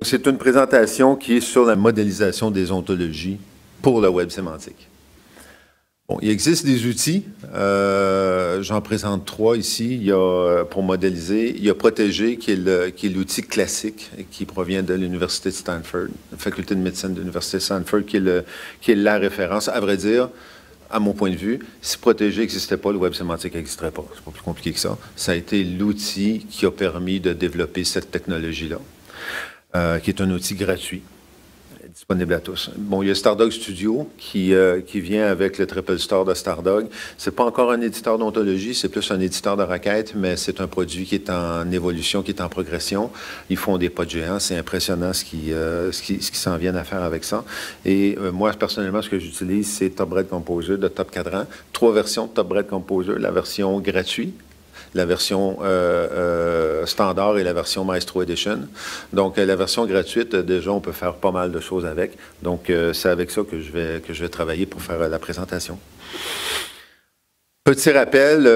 c'est une présentation qui est sur la modélisation des ontologies pour le web sémantique. Bon, il existe des outils. J'en présente 3 ici. Il y a, pour modéliser, il y a Protégé, qui est l'outil classique qui provient de l'Université de Stanford, la faculté de médecine de l'Université de Stanford, qui est la référence. À vrai dire, à mon point de vue, si Protégé n'existait pas, le web sémantique n'existerait pas. C'est pas plus compliqué que ça. Ça a été l'outil qui a permis de développer cette technologie-là, qui est un outil gratuit, disponible à tous. Bon, il y a Stardog Studio qui vient avec le Triple Star de Stardog. C'est pas encore un éditeur d'ontologie, c'est plus un éditeur de requêtes, mais c'est un produit qui est en évolution, qui est en progression. Ils font des pas de géants. C'est impressionnant ce qu'ils s'en viennent à faire avec ça. Et moi, personnellement, ce que j'utilise, c'est TopRed Composer de Top Cadran. 3 versions de TopRed Composer. La version gratuite, la version standard et la version Maestro Edition. Donc, la version gratuite, déjà, on peut faire pas mal de choses avec. Donc, c'est avec ça que je vais travailler pour faire la présentation. Petit rappel,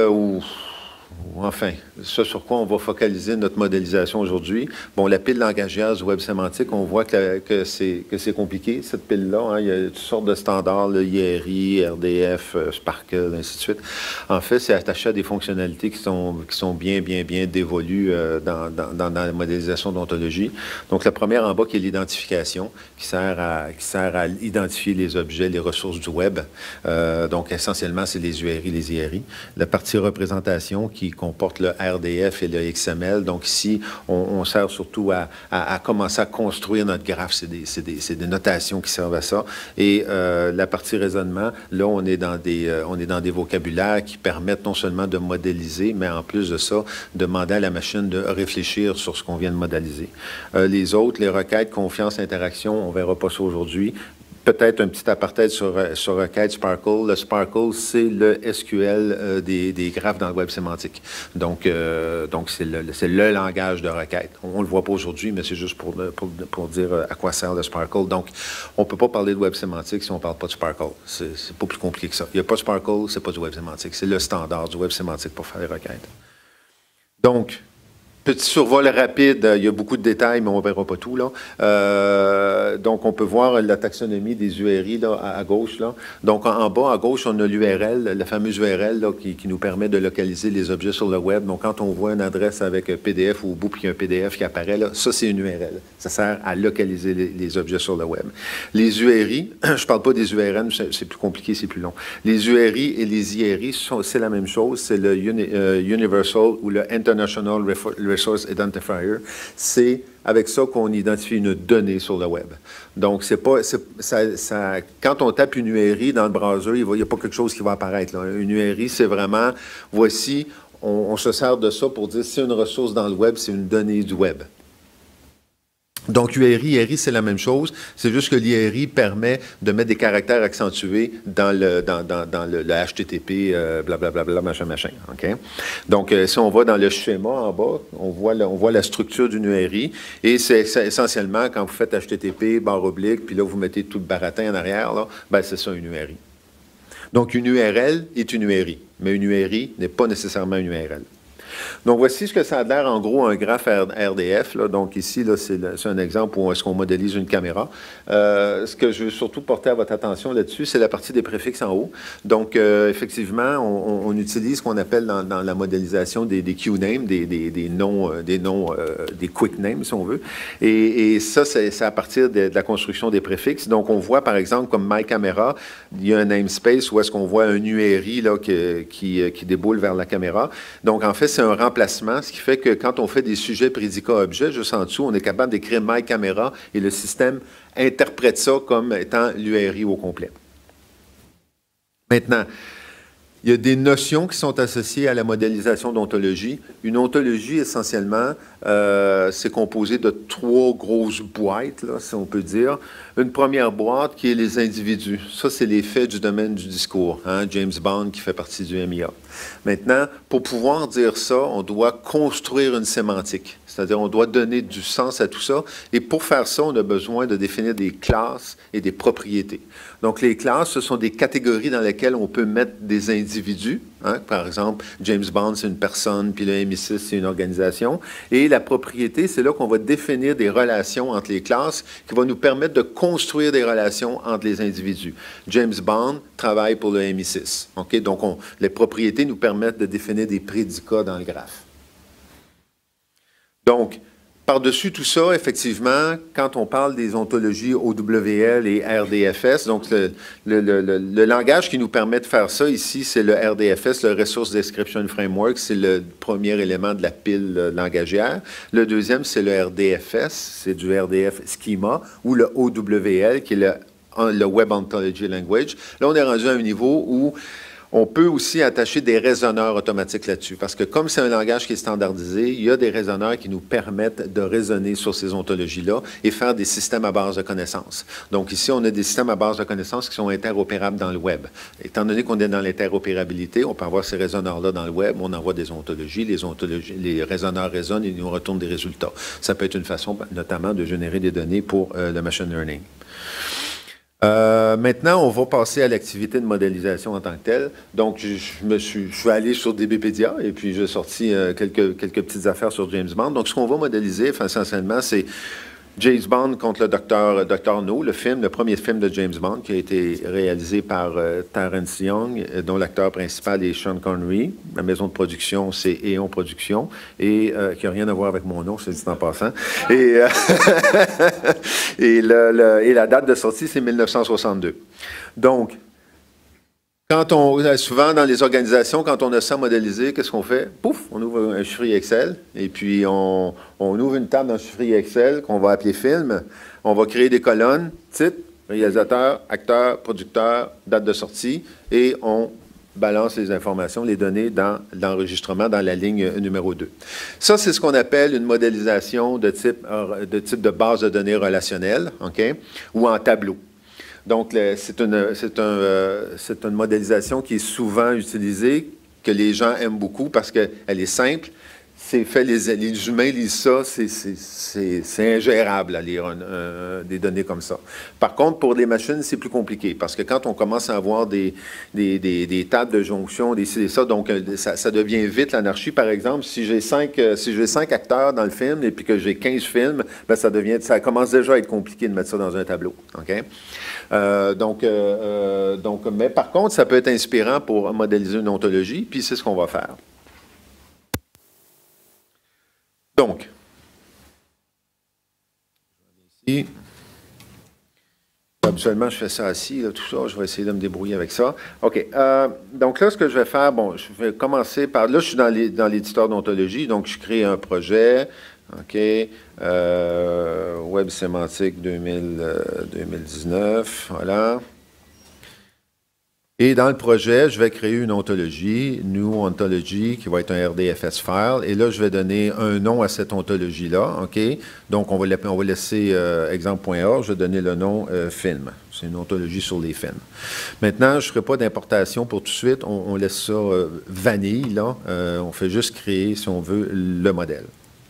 enfin, ce sur quoi on va focaliser notre modélisation aujourd'hui. Bon, la pile langagière du web sémantique, on voit que c'est compliqué, cette pile-là. Hein. Il y a toutes sortes de standards, le IRI, RDF, Sparkle, ainsi de suite. En fait, c'est attaché à des fonctionnalités qui sont bien dévolues dans la modélisation d'ontologie. Donc, la première en bas, qui est l'identification, qui sert à identifier les objets, les ressources du web. Donc, essentiellement, c'est les URI, les IRI. La partie représentation, qui comporte le RDF et le XML. Donc ici, on sert surtout à commencer à construire notre graphe. C'est des notations qui servent à ça. Et la partie raisonnement, là, on est dans des vocabulaires qui permettent non seulement de modéliser, mais en plus de ça, de demander à la machine de réfléchir sur ce qu'on vient de modéliser. Les autres, les requêtes, confiance, interaction, on ne verra pas ça aujourd'hui. Peut-être un petit aparté sur requête Sparkle. Le Sparkle, c'est le SQL des graphes dans le web sémantique. Donc c'est le langage de requête. On ne le voit pas aujourd'hui, mais c'est juste pour dire à quoi sert le Sparkle. Donc, on ne peut pas parler de web sémantique si on ne parle pas de Sparkle. C'est pas plus compliqué que ça. Il n'y a pas de Sparkle, c'est pas du web sémantique. C'est le standard du web sémantique pour faire les requêtes. Donc, petit survol rapide, il y a beaucoup de détails, mais on ne verra pas tout, là. Donc, on peut voir la taxonomie des URI là, à gauche. Là. Donc, en bas, à gauche, on a l'URL, la fameuse URL là, qui nous permet de localiser les objets sur le web. Donc, quand on voit une adresse avec un PDF au bout, puis un PDF qui apparaît, là, ça, c'est une URL. Ça sert à localiser les objets sur le web. Les URI, je ne parle pas des URN, c'est plus compliqué, c'est plus long. Les URI et les IRI, c'est la même chose. C'est le Universal ou le International Resource Identifier, c'est avec ça qu'on identifie une donnée sur le web. Donc, quand on tape une URI dans le browser, il n'y a pas quelque chose qui va apparaître. Là. Une URI, c'est vraiment, voici, on se sert de ça pour dire c'est une ressource dans le web, c'est une donnée du web. Donc, URI, IRI, c'est la même chose. C'est juste que l'IRI permet de mettre des caractères accentués dans le HTTP, blablabla, machin. OK? Donc, si on va dans le schéma en bas, on voit la structure d'une URI. Et c'est essentiellement, quand vous faites HTTP, barre oblique, puis là, vous mettez tout le baratin en arrière, là, ben, c'est ça, une URI. Donc, une URL est une URI. Mais une URI n'est pas nécessairement une URL. Donc, voici ce que ça a l'air, en gros, un graphe RDF. Là. Donc, ici, c'est un exemple où est-ce qu'on modélise une caméra. Ce que je veux surtout porter à votre attention là-dessus, c'est la partie des préfixes en haut. Donc, effectivement, on utilise ce qu'on appelle dans la modélisation des QNames, des noms, des quick names, si on veut. Et ça, c'est à partir de la construction des préfixes. Donc, on voit, par exemple, comme MyCamera, il y a un namespace où est-ce qu'on voit un URI là, qui déboule vers la caméra. Donc, en fait, c'est un remplacement, ce qui fait que quand on fait des sujets prédicats-objets, juste en dessous, on est capable d'écrire MyCamera et le système interprète ça comme étant l'URI au complet. Maintenant, il y a des notions qui sont associées à la modélisation d'ontologie. Une ontologie, essentiellement, c'est composé de 3 grosses boîtes, là, si on peut dire. Une première boîte qui est les individus. Ça, c'est les faits du domaine du discours. Hein? James Bond qui fait partie du MIA. Maintenant, pour pouvoir dire ça, on doit construire une sémantique. C'est-à-dire, on doit donner du sens à tout ça. Et pour faire ça, on a besoin de définir des classes et des propriétés. Donc, les classes, ce sont des catégories dans lesquelles on peut mettre des individus individus. Hein? Par exemple, James Bond, c'est une personne, puis le MI6, c'est une organisation. Et la propriété, c'est là qu'on va définir des relations entre les classes qui vont nous permettre de construire des relations entre les individus. James Bond travaille pour le MI6. Okay? Donc, les propriétés nous permettent de définir des prédicats dans le graphe. Donc, par-dessus tout ça, effectivement, quand on parle des ontologies OWL et RDFS, donc le langage qui nous permet de faire ça ici, c'est le RDFS, le Resource Description Framework, c'est le premier élément de la pile langagière. Le deuxième, c'est le RDFS, c'est du RDF Schema, ou le OWL, qui est le Web Ontology Language. Là, on est rendu à un niveau où on peut aussi attacher des raisonneurs automatiques là-dessus, parce que comme c'est un langage qui est standardisé, il y a des raisonneurs qui nous permettent de raisonner sur ces ontologies-là et faire des systèmes à base de connaissances. Donc ici, on a des systèmes à base de connaissances qui sont interopérables dans le web. Étant donné qu'on est dans l'interopérabilité, on peut avoir ces raisonneurs-là dans le web, on envoie des ontologies, les raisonneurs raisonnent et ils nous retournent des résultats. Ça peut être une façon, notamment, de générer des données pour le machine learning. Maintenant, on va passer à l'activité de modélisation en tant que telle. Donc, je suis allé sur DBpedia et puis j'ai sorti quelques petites affaires sur James Bond. Donc, ce qu'on va modéliser, essentiellement, c'est James Bond contre le Dr. No, le premier film de James Bond qui a été réalisé par Terence Young, dont l'acteur principal est Sean Connery. Ma maison de production, c'est Eon Productions, et qui n'a rien à voir avec mon nom, je te dis en passant. Et, et la date de sortie, c'est 1962. Donc, souvent dans les organisations, quand on a ça modélisé, qu'est-ce qu'on fait? Pouf, on ouvre un chiffrier Excel et puis on ouvre une table dans le chiffrier Excel qu'on va appeler film. On va créer des colonnes, titre, réalisateur, acteur, producteur, date de sortie et on balance les informations, les données dans l'enregistrement dans la ligne numéro 2. Ça, c'est ce qu'on appelle une modélisation de type de base de données relationnelle, OK, ou en tableau. Donc, c'est une modélisation qui est souvent utilisée, que les gens aiment beaucoup parce qu'elle est simple. C'est fait, les humains lisent ça, c'est ingérable à lire des données comme ça. Par contre, pour les machines, c'est plus compliqué parce que quand on commence à avoir des tables de jonction, donc ça devient vite l'anarchie. Par exemple, si j'ai 5 acteurs dans le film et puis que j'ai 15 films, bien, ça commence déjà à être compliqué de mettre ça dans un tableau. OK? Mais par contre, ça peut être inspirant pour modéliser une ontologie, puis c'est ce qu'on va faire. Donc, ici, habituellement, je fais ça assis, là, tout ça, je vais essayer de me débrouiller avec ça. OK, donc là, ce que je vais faire, bon, je vais commencer par, là, je suis dans l'éditeur d'ontologie, donc je crée un projet, OK, Web Sémantique 2019, voilà. Et dans le projet, je vais créer une ontologie, New Ontology, qui va être un RDFS file. Et là, je vais donner un nom à cette ontologie-là, OK? Donc, on va laisser exemple.org, je vais donner le nom film. C'est une ontologie sur les films. Maintenant, je ne ferai pas d'importation pour tout de suite. On laisse ça vanille, là. On fait juste créer, si on veut, le modèle.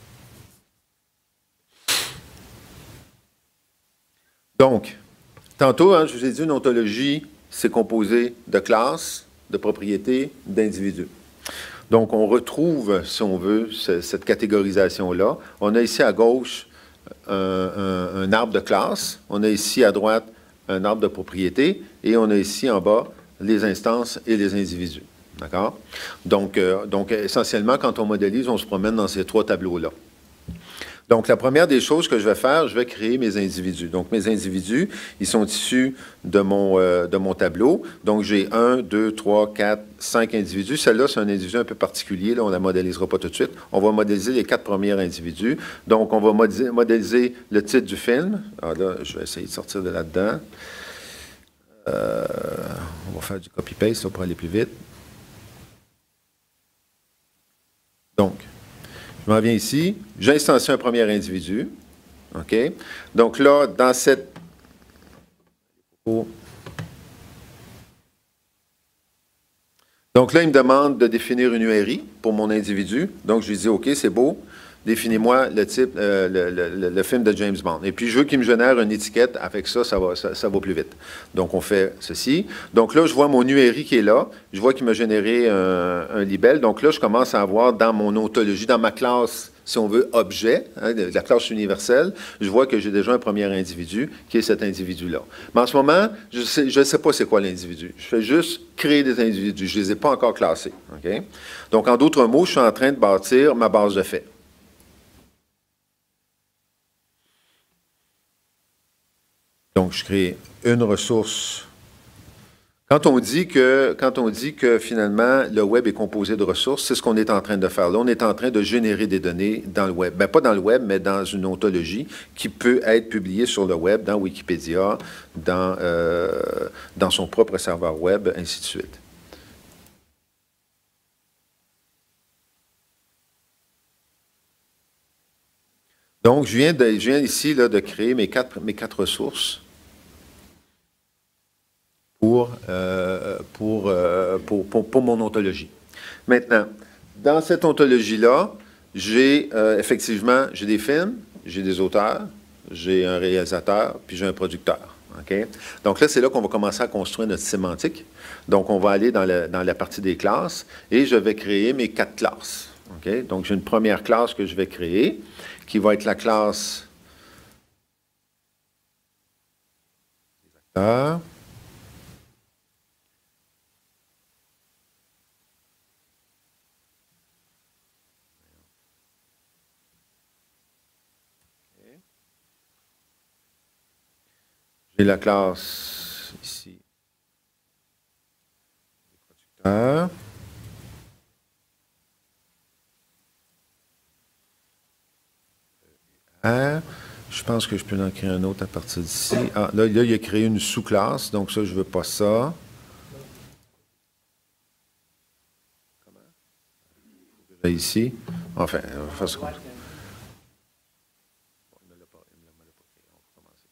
Donc, tantôt, je vous ai dit une ontologie, c'est composé de classes, de propriétés, d'individus. Donc, on retrouve, si on veut, cette catégorisation-là. On a ici à gauche un arbre de classe, on a ici à droite un arbre de propriété, et on a ici en bas les instances et les individus. D'accord? Donc, essentiellement, quand on modélise, on se promène dans ces trois tableaux-là. Donc, la première des choses que je vais faire, je vais créer mes individus. Donc, mes individus, ils sont issus de mon tableau. Donc, j'ai 1, 2, 3, 4, 5 individus. Celle-là, c'est un individu un peu particulier. Là, on ne la modélisera pas tout de suite. On va modéliser les 4 premiers individus. Donc, on va modéliser le titre du film. Alors là, je vais essayer de sortir de là-dedans. On va faire du copy-paste pour aller plus vite. Donc, je m'en viens ici, j'instancie un premier individu. OK? Donc là, dans cette... Donc là, il me demande de définir une URI pour mon individu. Donc, je lui dis, OK, c'est beau. définis-moi le type, le film de James Bond. Et puis, je veux qu'il me génère une étiquette. Avec ça, ça va plus vite. Donc, on fait ceci. Donc là, je vois mon URI qui est là. Je vois qu'il m'a généré un libelle. Donc là, je commence à avoir dans mon ontologie, dans ma classe, si on veut, objet, hein, de la classe universelle, je vois que j'ai déjà un premier individu qui est cet individu-là. Mais en ce moment, je ne sais pas c'est quoi l'individu. Je fais juste créer des individus. Je ne les ai pas encore classés. Okay? Donc, en d'autres mots, je suis en train de bâtir ma base de faits. Donc, je crée une ressource. Quand on dit que finalement, le web est composé de ressources, c'est ce qu'on est en train de faire. Là, on est en train de générer des données dans le web. Bien, pas dans le web, mais dans une ontologie qui peut être publiée sur le web, dans Wikipédia, dans son propre serveur web, ainsi de suite. Donc, je viens ici là, de créer mes quatre ressources pour mon ontologie. Maintenant, dans cette ontologie-là, j'ai effectivement, j'ai des films, j'ai des auteurs, j'ai un réalisateur, puis j'ai un producteur. Okay? Donc là, c'est là qu'on va commencer à construire notre sémantique. Donc, on va aller dans la partie des classes et je vais créer mes 4 classes. Okay? Donc, j'ai une première classe que je vais créer qui va être la classe des acteurs. J'ai la classe ici des producteurs. Je pense que je peux en créer un autre à partir d'ici. Ah, là, il a créé une sous-classe, donc ça, je ne veux pas ça. Comment? Là, ici. Enfin, on va faire ça comme ça. Il ne me l'a pas créé. On va commencer.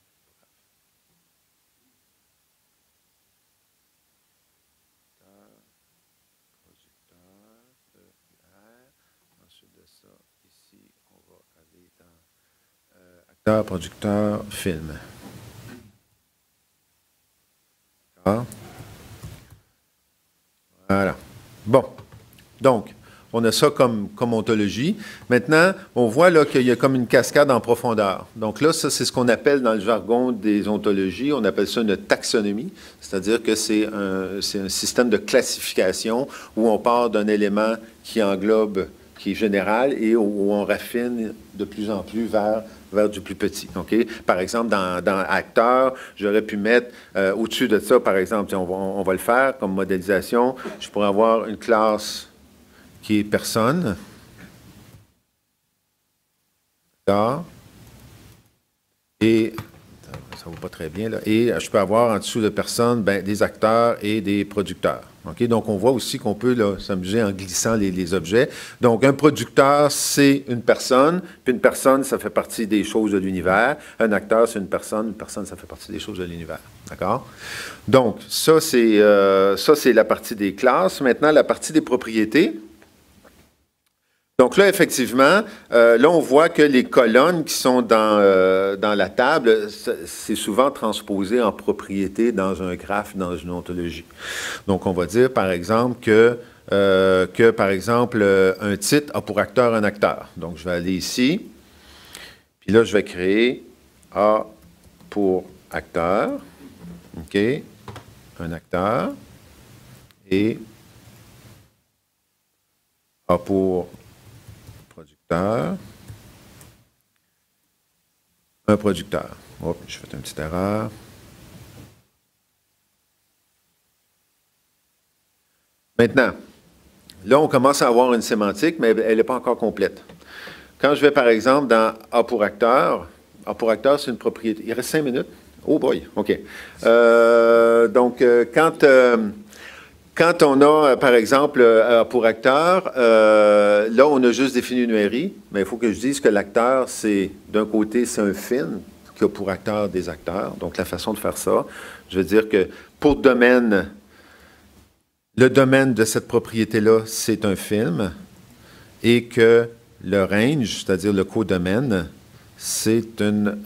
Producteur, ensuite de ça, ici, on va aller dans acteur, producteur, film. D'accord? Voilà. Bon. Donc, on a ça comme ontologie. Maintenant, on voit là qu'il y a comme une cascade en profondeur. Donc là, ça, c'est ce qu'on appelle dans le jargon des ontologies, on appelle ça une taxonomie, c'est-à-dire que c'est un système de classification où on part d'un élément qui englobe, qui est général et où on raffine de plus en plus vers du plus petit. Okay? Par exemple, dans acteur, j'aurais pu mettre au-dessus de ça, par exemple, on va le faire comme modélisation, je pourrais avoir une classe qui est personne. Là. Et ça ne va pas très bien, là. Et je peux avoir en dessous de personne des acteurs et des producteurs. Okay? Donc, on voit aussi qu'on peut s'amuser en glissant les objets. Donc, un producteur, c'est une personne, puis une personne, ça fait partie des choses de l'univers. Un acteur, c'est une personne, ça fait partie des choses de l'univers. D'accord? Donc, ça, c'est la partie des classes. Maintenant, la partie des propriétés. Donc là, effectivement, là, on voit que les colonnes qui sont dans la table, c'est souvent transposé en propriété dans un graphe, dans une ontologie. Donc, on va dire, par exemple, par exemple, un titre a pour acteur un acteur. Donc, je vais aller ici, puis là, je vais créer A pour acteur, OK, un acteur, et A pour un producteur. Oh, je fais une petite erreur. Maintenant, là, on commence à avoir une sémantique, mais elle n'est pas encore complète. Quand je vais, par exemple, dans A pour acteur, c'est une propriété. Il reste 5 minutes? Oh boy, OK. Donc, quand on a, par exemple, pour acteur, là, on a juste défini une URI, mais il faut que je dise que l'acteur, c'est, d'un côté, c'est un film qui a pour acteur des acteurs. Donc, la façon de faire ça, je veux dire que pour domaine, le domaine de cette propriété-là, c'est un film, et que le range, c'est-à-dire le codomaine, c'est un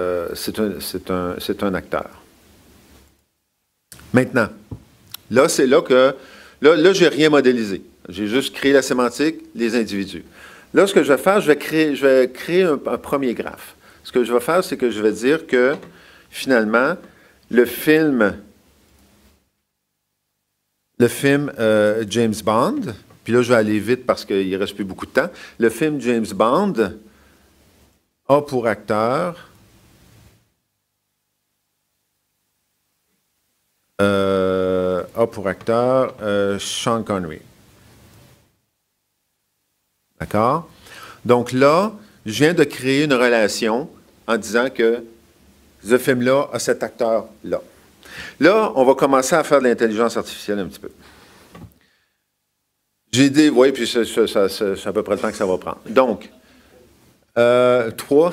acteur. Maintenant, là, c'est là que, là je n'ai rien modélisé. J'ai juste créé la sémantique, les individus. Là, ce que je vais faire, je vais créer un premier graphe. Ce que je vais faire, c'est que je vais dire que, finalement, le film James Bond, puis là, je vais aller vite parce qu'il ne reste plus beaucoup de temps. Le film James Bond a pour acteur Sean Connery. D'accord? Donc là, je viens de créer une relation en disant que ce film-là a cet acteur-là. Là, on va commencer à faire de l'intelligence artificielle un petit peu. J'ai dit, oui, puis c'est à peu près le temps que ça va prendre. Donc, 3.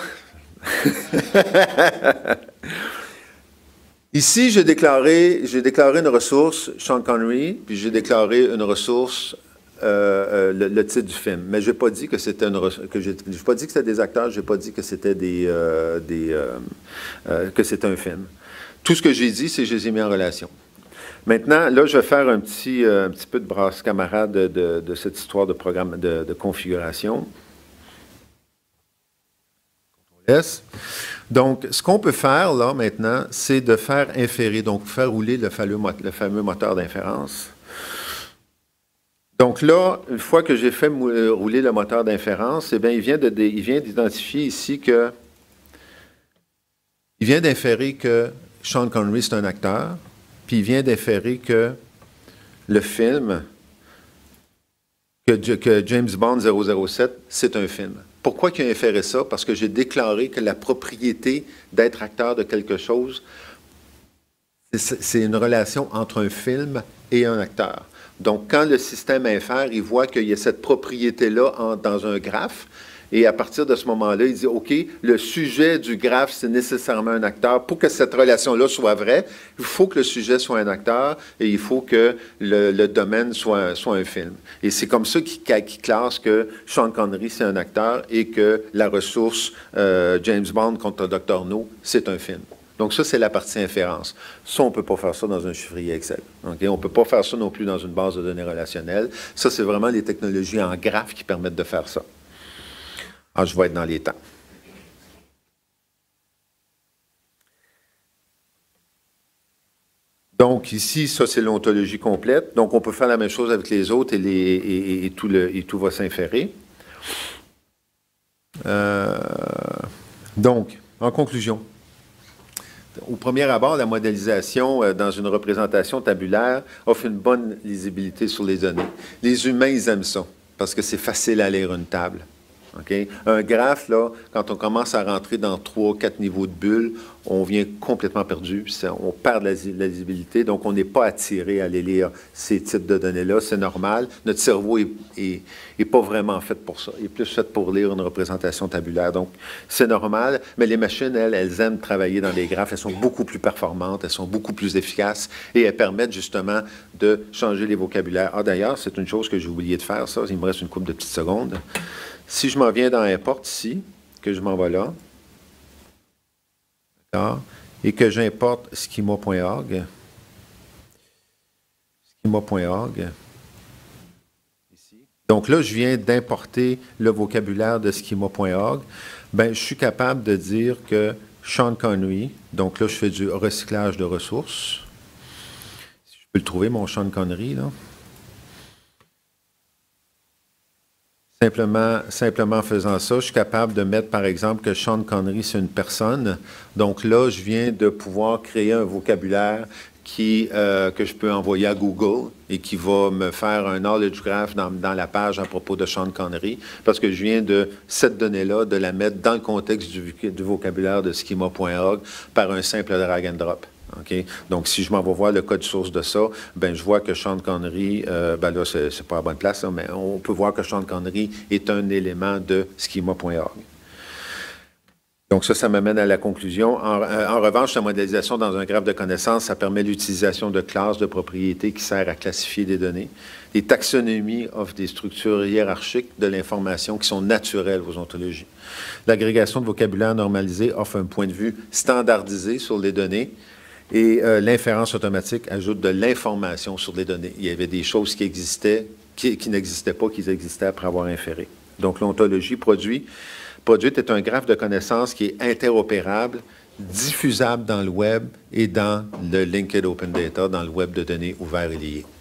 Ici, j'ai déclaré une ressource, Sean Connery, puis j'ai déclaré une ressource, le titre du film. Mais je n'ai pas dit que c'était pas dit que c'était des acteurs, je n'ai pas dit que c'était que c'était un film. Tout ce que j'ai dit, c'est que je les ai mis en relation. Maintenant, là, je vais faire un petit peu de brasse camarade de cette histoire de programme de configuration. Yes. Donc, ce qu'on peut faire, là, maintenant, c'est de faire inférer, donc faire rouler le fameux moteur d'inférence. Donc là, une fois que j'ai fait rouler le moteur d'inférence, eh bien, il vient d'identifier ici que... Il vient d'inférer que Sean Connery, c'est un acteur, puis il vient d'inférer que le film, que James Bond 007, c'est un film. Pourquoi il a inféré ça? Parce que j'ai déclaré que la propriété d'être acteur de quelque chose, c'est une relation entre un film et un acteur. Donc, quand le système infère, il voit qu'il y a cette propriété-là dans un graphe, et à partir de ce moment-là, il dit, OK, le sujet du graphe, c'est nécessairement un acteur. Pour que cette relation-là soit vraie, il faut que le sujet soit un acteur et il faut que le domaine soit un film. Et c'est comme ça qu'il classe que Sean Connery, c'est un acteur et que la ressource James Bond contre Dr. No, c'est un film. Donc ça, c'est la partie inférence. Ça, on ne peut pas faire ça dans un chiffrier Excel. Okay? On ne peut pas faire ça non plus dans une base de données relationnelle. Ça, c'est vraiment les technologies en graphe qui permettent de faire ça. Ah, je vais être dans les temps. Donc, ici, ça, c'est l'ontologie complète. Donc, on peut faire la même chose avec les autres et tout va s'inférer. Donc, en conclusion, au premier abord, la modélisation dans une représentation tabulaire offre une bonne lisibilité sur les données. Les humains, ils aiment ça parce que c'est facile à lire une table. Okay? Un graphe, là, quand on commence à rentrer dans 3, 4 niveaux de bulles, on vient complètement perdu, on perd de la lisibilité, donc on n'est pas attiré à aller lire ces types de données-là, c'est normal. Notre cerveau n'est pas vraiment fait pour ça, il est plus fait pour lire une représentation tabulaire, donc c'est normal, mais les machines, elles aiment travailler dans les graphes, elles sont beaucoup plus performantes, elles sont beaucoup plus efficaces, et elles permettent justement de changer les vocabulaires. Ah, d'ailleurs, c'est une chose que j'ai oublié de faire, ça, il me reste une couple de petites secondes. Si je m'en viens dans Import ici, que je m'en vais là, d'accord, et que j'importe schema.org, ici. Donc là, je viens d'importer le vocabulaire de schema.org. Bien, je suis capable de dire que Sean Connery, donc là, je fais du recyclage de ressources. Si je peux le trouver, mon Sean Connery, là. Simplement en faisant ça, je suis capable de mettre, par exemple, que Sean Connery, c'est une personne. Donc là, je viens de pouvoir créer un vocabulaire que je peux envoyer à Google et qui va me faire un knowledge graph dans la page à propos de Sean Connery, parce que je viens de cette donnée-là, de la mettre dans le contexte du vocabulaire de schema.org par un simple drag and drop. Okay? Donc, si je m'en vais voir le code source de ça, ben, je vois que Sean Connery, ben là, c'est pas à la bonne place, là, mais on peut voir que Sean Connery est un élément de schema.org. Donc ça m'amène à la conclusion. En revanche, la modélisation dans un graphe de connaissances, ça permet l'utilisation de classes de propriétés qui servent à classifier des données. Les taxonomies offrent des structures hiérarchiques de l'information qui sont naturelles aux ontologies. L'agrégation de vocabulaire normalisé offre un point de vue standardisé sur les données. Et l'inférence automatique ajoute de l'information sur les données. Il y avait des choses qui existaient, qui n'existaient pas, qui existaient après avoir inféré. Donc, l'ontologie produite est un graphe de connaissances qui est interopérable, diffusable dans le web et dans le Linked Open Data, dans le web de données ouvert et lié.